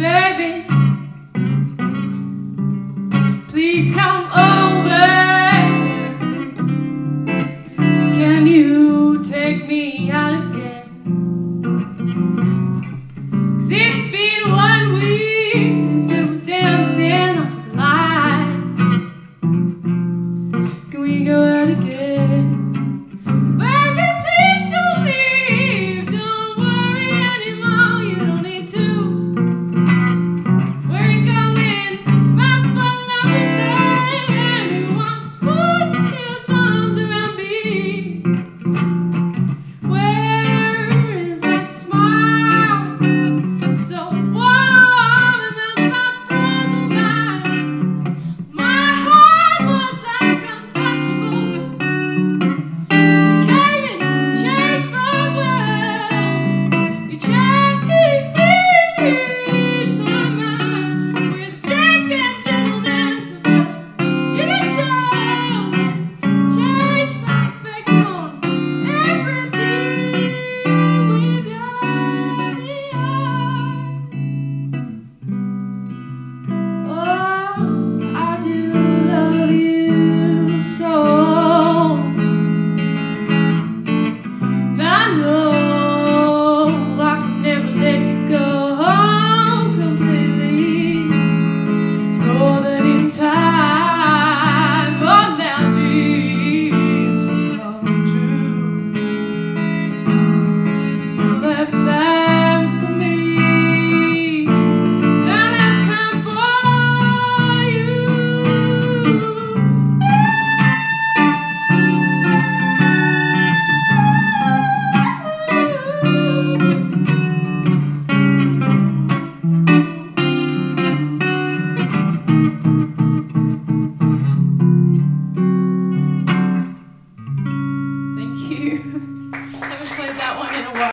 Baby, please come over. Can you take me out again? 'Cause it's been 1 week since we were dancing under the lights. Can we go out again? Baby, please don't leave. Don't worry anymore, you don't need to. Where you going? My fun loving man who wants to put his arms around me. Where is that smile? So warm, it melts my frozen mind. My heart was like untouchable. You came and changed my world. You changed my mind with strength and gentleness of heart. You did show me, changed my perspective on everything with your lovely eyes. Oh, I do love you so. And I know I can never let you go completely. Know that in time all our dreams will come true. You'll have time for me, I'll have time for you. Thank you. Haven't played that one in a while.